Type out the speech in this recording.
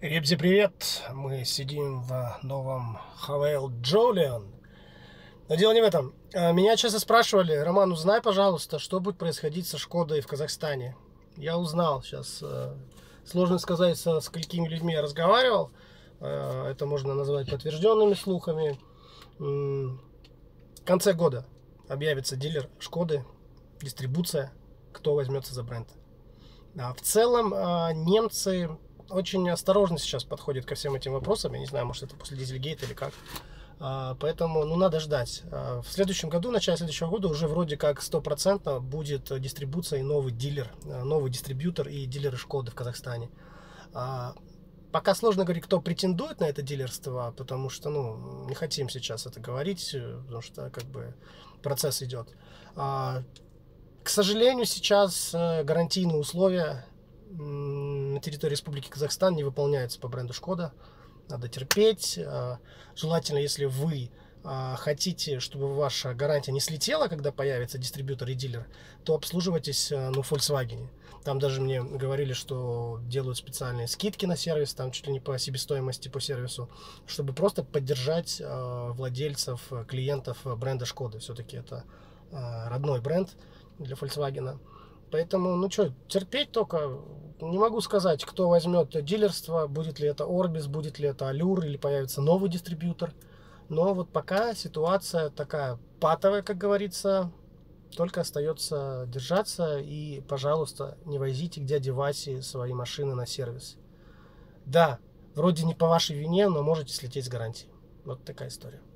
Ребзи, привет! Мы сидим в новом Хавейл Джолион. Но дело не в этом. Меня часто спрашивали: Роман, узнай, пожалуйста, что будет происходить со Шкодой в Казахстане. Я узнал. Сейчас сложно сказать, со сколькими людьми я разговаривал. Это можно назвать подтвержденными слухами. В конце года объявится дилер Шкоды, дистрибуция, кто возьмется за бренд. В целом немцы очень осторожно сейчас подходят ко всем этим вопросам. Я не знаю, может, это после Дизельгейта или как. Поэтому, надо ждать. В следующем году, в начале следующего года уже вроде как 100% будет дистрибуция и новый дилер, новый дистрибьютор и дилеры Шкоды в Казахстане. Пока сложно говорить, кто претендует на это дилерство, потому что, не хотим сейчас это говорить, потому что, процесс идет. К сожалению, сейчас гарантийные условия на территории Республики Казахстан не выполняются по бренду Шкода. Надо терпеть. Желательно, если вы хотите, чтобы ваша гарантия не слетела, когда появится дистрибьютор и дилер, то обслуживайтесь в Volkswagen. Там даже мне говорили, что делают специальные скидки на сервис, там чуть ли не по себестоимости по сервису, чтобы просто поддержать владельцев, клиентов бренда Шкоды. Все-таки это родной бренд для Volkswagen. Поэтому, терпеть только. Не могу сказать, кто возьмет дилерство, будет ли это Orbis, будет ли это Allure, или появится новый дистрибьютор. Но вот пока ситуация такая патовая, как говорится, только остается держаться. И, пожалуйста, не возите к дяде Васе свои машины на сервис. Да, вроде не по вашей вине, но можете слететь с гарантией. Вот такая история.